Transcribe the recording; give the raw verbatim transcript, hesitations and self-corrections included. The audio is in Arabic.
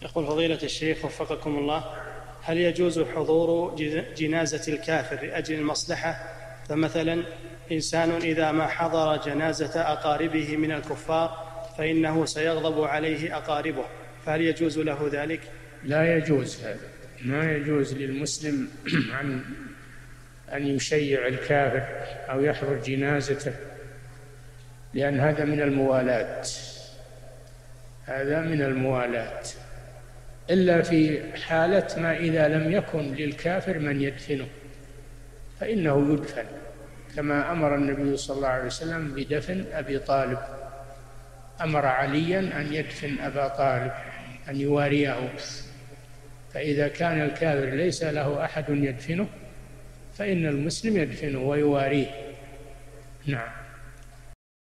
يقول فضيلة الشيخ وفقكم الله: هل يجوز حضور جنازة الكافر لأجل المصلحة؟ فمثلا إنسان إذا ما حضر جنازة أقاربه من الكفار فإنه سيغضب عليه أقاربه، فهل يجوز له ذلك؟ لا يجوز هذا، ما يجوز للمسلم أن أن يشيع الكافر أو يحضر جنازته، لأن هذا من الموالاة، هذا من الموالاة، إلا في حالة ما إذا لم يكن للكافر من يدفنه فإنه يدفن، كما أمر النبي صلى الله عليه وسلم بدفن أبي طالب، أمر عليا أن يدفن أبا طالب، أن يواريه. فإذا كان الكافر ليس له أحد يدفنه فإن المسلم يدفنه ويواريه. نعم.